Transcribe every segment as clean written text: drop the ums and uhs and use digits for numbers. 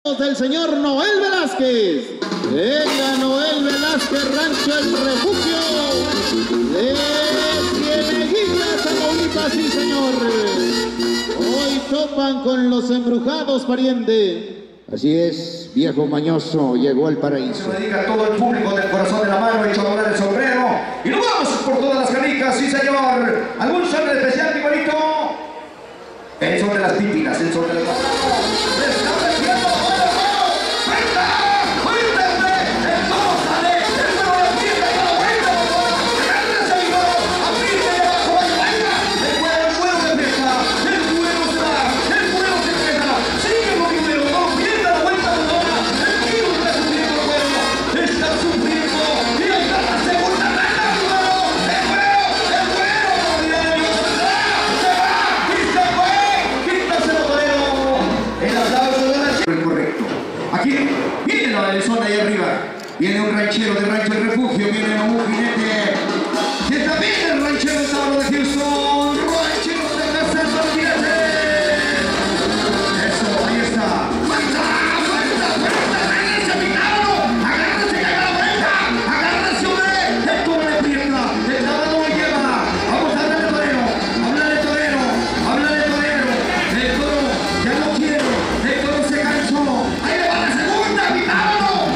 Del señor Noel Velázquez. Venga, Noel Velázquez, Rancho El Refugio de Cieneguita, Tamaulipas, sí señor. Hoy topan con los embrujados, pariente. Así es, viejo mañoso, llegó al paraíso. Se dedica a todo el público del corazón de la mano, hecho a volar el sombrero. Y nos vamos por todas las canicas, sí señor. ¿Algún son especial, mi bonito? El son de las pípilas, el son de las... Ahí arriba viene un ranchero de Rancho El Refugio, viene un jinete que también es ranchero de Tauro de Houston, ranchero de García Martínez. Eso, ahí está. ¡Fuerza! ¡Fuerza! ¡Fuerza! ¡Agárrese, mi caro! ¡Agárrese, que haga la vuelta! ¡Agárrese, hombre! ¡El toro le aprieta! ¡El tablado lo lleva! ¡Vamos a hablar de torero! ¡Hablar de torero! ¡Hablar de torero! ¡El toro ya no quiere! ¡El toro se cansó! ¡Ahí le va la segunda, mi caro!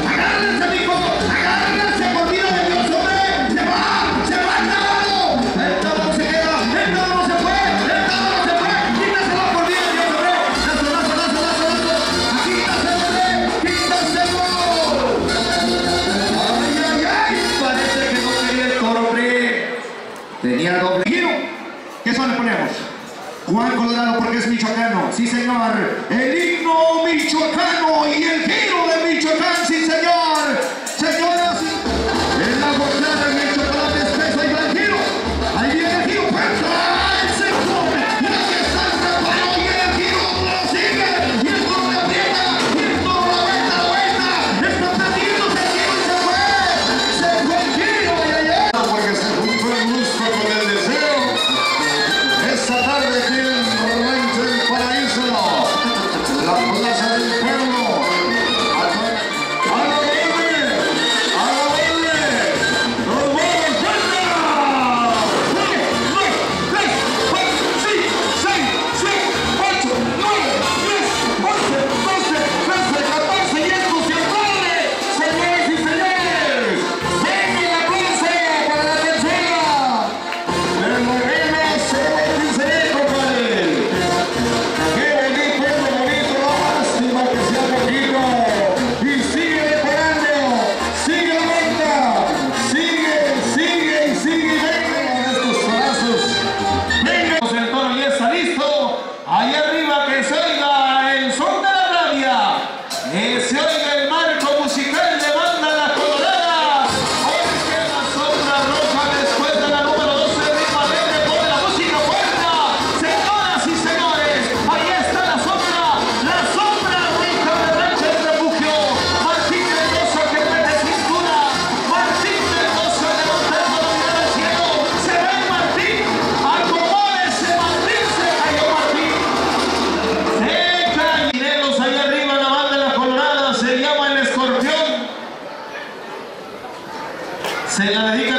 Tenía doble giro. ¿Qué son le ponemos? Juan Colorado porque es michoacano. Sí, señor. El himno michoacano y el giro de Michoacán. Sí, señor. Señoras, en la bocada y el chocolate espeso y el giro. Ahí viene el giro. ¡Fuerza! ¡El sector! Y aquí está el reparo y el giro lo sigue. Y el toro le aprieta. Y el toro la vuelta. Está perdiendo el giro y se fue. Se fue el giro. Ay, ay, ay. Porque se juntó el gusto con el deseo. Esta tarde aquí en Rancho El Paraíso, la plaza del pueblo. ¡A la verde! ¡A la verde! ¡Nos vamos! ¡Fuerza! 1, 2, 3, 4, 5, 6, 7, 8, 9, 10, 11, 12, 13, 14 y esto se aplaude, señores y señores. ¡Venga la plaza para la tercera! ¡El moreno se dice, compadre! ¡Qué bonito, lástima que sea poquito! ¡Y sigue disparando! ¡Sigue la vuelta! ¡Sigue, sigue y sigue! ¡Venga estos corazos! ¡Venga! El toro ya está listo. Ahí arriba que se oiga el son de la rabia. Que se oiga el marco musical de Banda La Colorada. Porque la sombra roja después de la número 12 de ritmo alegre pone la música fuerte. Señoras y señores, ahí está la sombra roja de Rancho El Refugio. Martín Mendoza que mete cintura. Martín Mendoza de Monterrey lo mira al cielo. Se ve Martín. Acomódese Martín. Se cayó Martín. Se cayeron ahí arriba la Banda La Colorada. Se llama El Escorpión. Se la dedica